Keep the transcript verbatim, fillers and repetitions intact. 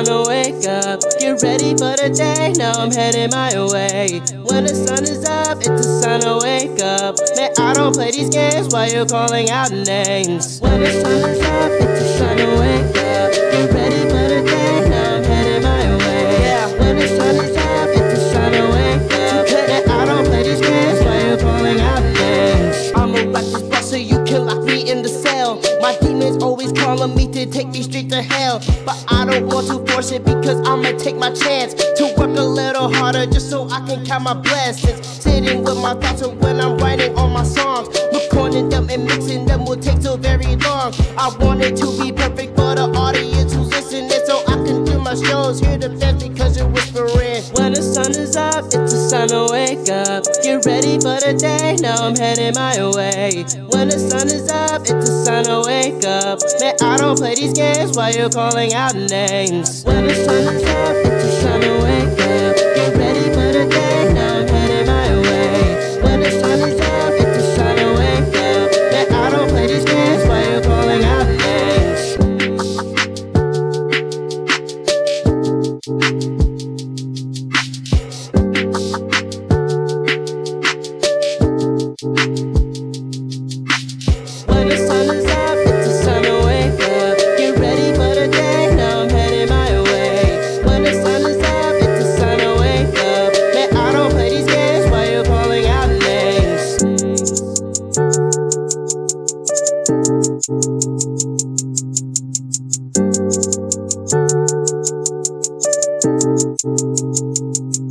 to wake up. Get ready for the day, now I'm heading my way. When the sun is up, it's the sun to wake up. Man, I don't play these games while you're calling out names. When the sun is up, it's the sun to wake up. Get ready for the day, now I'm heading my way. Yeah, when the sun is up, it's the sun to wake up. Man, I don't play these games while you're calling out names. I'm a righteous boss, so you can lock me in the cell. My demons always calling me to take me straight to hell, but I don't want to force it because I'ma take my chance to work a little harder just so I can count my blessings. Sitting with my thoughts of when I'm writing all my songs, recording them and mixing them will take so very long. I want it to be perfect for the audience who's listening, so I can do my shows, hear the best because you're whispering. When the sun is up, it's the sun to wake up. Get ready for the day, now I'm heading my way. When the sun is up, it's the sun to wake up. Man, I don't play these games while you're calling out names. When the sun is up, it's the sun to wake up. Get ready for the day, now I'm heading my way. When the sun is up, it's the sun to wake up. Man, I don't play these games while you're calling out names. When the sun is up, it's the sun to wake up. Get ready for the day, now I'm heading my way. When the sun is up, it's the sun to wake up. Man, I don't play these games while you're calling out names.